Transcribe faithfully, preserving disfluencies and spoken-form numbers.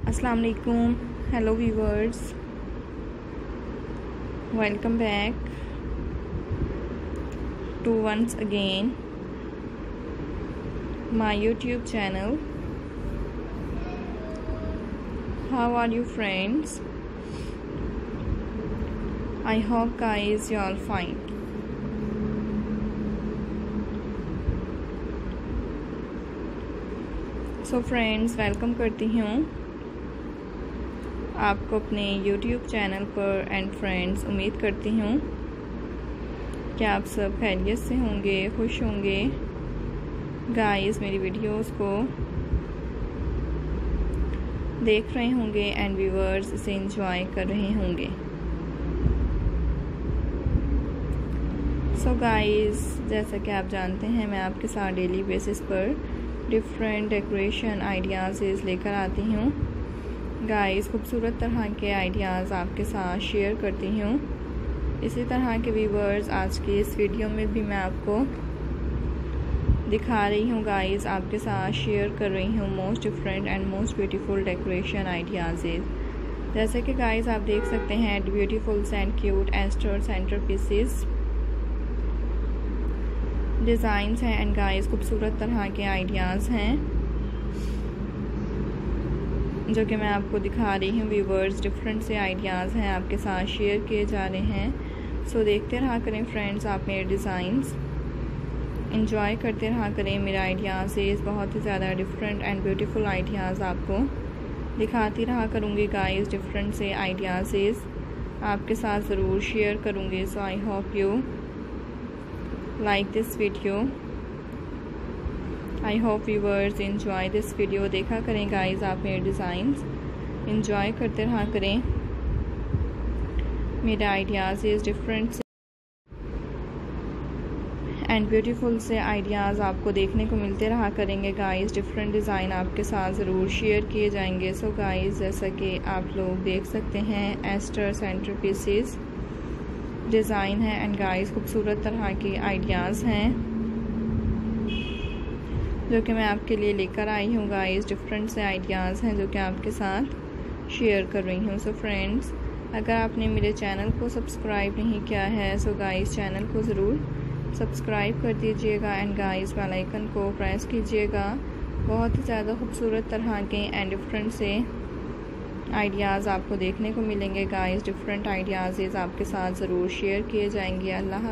अस्सलाम वालेकुम, hello viewers, welcome back to once again my YouTube channel. How are you friends? I hope guys you are fine. So friends, welcome करती हूँ आपको अपने YouTube channel पर। And friends, उम्मीद करती हूँ कि आप सब खैरियत से होंगे, खुश होंगे। गाइस, मेरी वीडियोस को देख रहे होंगे एंड व्यूअर्स इसे एंजॉय कर रहे होंगे। सो गाइस, जैसा कि आप जानते हैं, मैं आपके साथ डेली बेसिस पर डिफरेंट डेकोरेशन आइडियाज़ लेकर आती हूँ। गाइस, खूबसूरत तरह के आइडियाज़ आपके साथ शेयर करती हूँ। इसी तरह के व्यूवर्स, आज की इस वीडियो में भी मैं आपको दिखा रही हूँ। गाइस, आपके साथ शेयर कर रही हूँ most different and most beautiful decoration ideas. जैसे कि गाइस आप देख सकते हैं, beautiful and cute Easter centre pieces designs हैं एंड गाइस खूबसूरत तरह के आइडियाज़ हैं जो कि मैं आपको दिखा रही हूँ। व्यूवर्स, डिफरेंट से आइडियाज़ हैं आपके साथ शेयर किए जा रहे हैं। सो देखते रहा करें फ्रेंड्स, आप मेरे डिज़ाइंस इंजॉय करते रहा करें। मेरे आइडियाज़ बहुत ही ज़्यादा डिफरेंट एंड ब्यूटीफुल आइडियाज़ आपको दिखाती रहा करूँगी। गाइस, डिफरेंट से आइडियाज़ आपके साथ ज़रूर शेयर करूँगी। So I hope you like this video. I hope viewers enjoy this video. देखा करें गाइस, आप मेरे डिज़ाइंस enjoy करते रहा करें। मेरे आइडियाज़ इस डिफरेंट से एंड ब्यूटीफुल से आइडियाज़ आपको देखने को मिलते रहा करेंगे। गाइस, डिफरेंट डिज़ाइन आपके साथ ज़रूर शेयर किए जाएंगे। सो गाइस, जैसा कि आप लोग देख सकते हैं, एस्टर सेंटर पीसेस डिज़ाइन है एंड गाइस खूबसूरत तरह के आइडियाज़ हैं जो कि मैं आपके लिए लेकर आई हूँ। गाइस, डिफरेंट से आइडियाज़ हैं जो कि आपके साथ शेयर कर रही हूँ। सो फ्रेंड्स, अगर आपने मेरे चैनल को सब्सक्राइब नहीं किया है, सो गाइस चैनल को ज़रूर सब्सक्राइब कर दीजिएगा एंड गाइस बेल आइकन को प्रेस कीजिएगा। बहुत ही ज़्यादा खूबसूरत तरह के एंड डिफरेंट से आइडियाज़ आपको देखने को मिलेंगे। गाइस, डिफरेंट आइडियाज़ आपके साथ ज़रूर शेयर किए जाएंगे। अल्लाह